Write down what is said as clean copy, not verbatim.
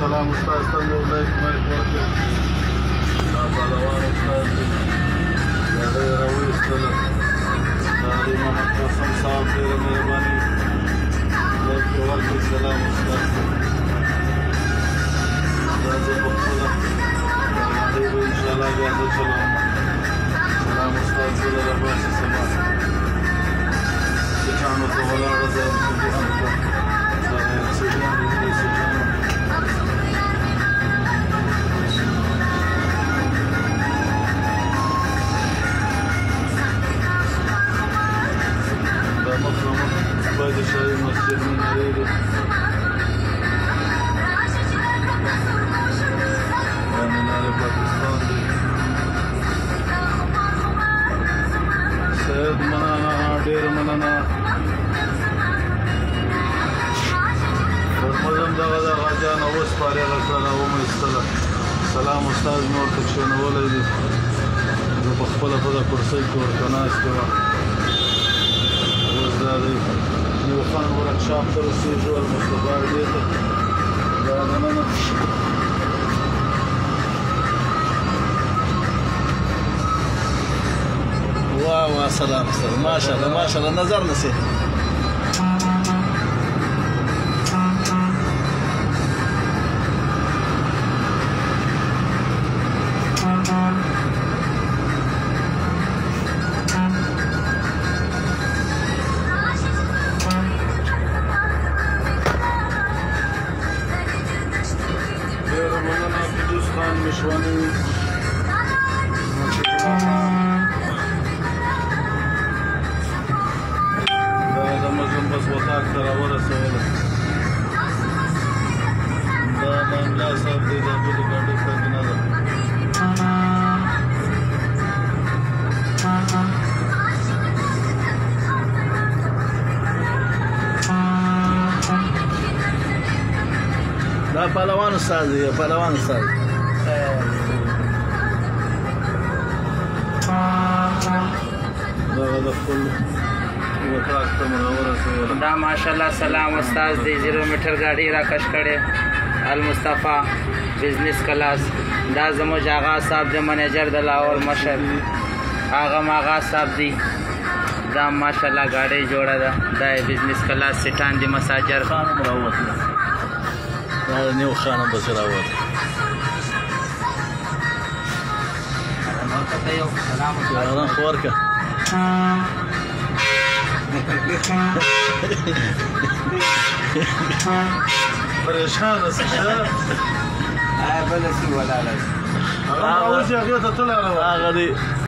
سلام استاد ته مو لایک مایک ورکړ دا پهلوان استاد دی ډېره راویستله دا د محمد قاسم صاحب ډېره مهرباني لایک یې ورکړي سلام استاد ته دا زه په خپله دی به انشاءالله بیا زه چلوم سلام استاد زه له راباسي سبا سیټانو ته ولاړه ځای هلته سیټان دي سیټانو دا مخامخ پادشاهي مسجد منارې دی دا منارې پاکستان دی سید مننه ډېر مننه فرمزم دغه د غاجان اوس پارې غسله ومایستله سلام استاد مې ورته کښېنولی دی زه په خپله په دغه کرسۍ کې ورته ناست یم اوس دا دی نیو خان ورکشاپ ته رسېږو المصطفی اډې ته دا دننه واه واه سلام استاد ماشاءالله ماشاءالله نظر نسی مشوانی دا د مزم بس وطاق ته راورسوله دا د املا صاحب دی دا بلې ګاډۍ ساکنه ده دا پهلوان استاد دی پهلوان استاد دا ماشاءالله سلام استاد دی 0 میټر ګاډي راکش کړي المصطفی بزنس کلاس دا زموږ آغا صاحب د منیجر د لاهور مشر آغا ماغا صاحب دی دا ماشاءالله ګاډي جوړه ده دا بزنس کلاس سټان دی مساجر خان راوت دا نیو خان بس راوت سلام خورکه پریشان است بل څه ولاله هغه اوس هغه ته تل راغلی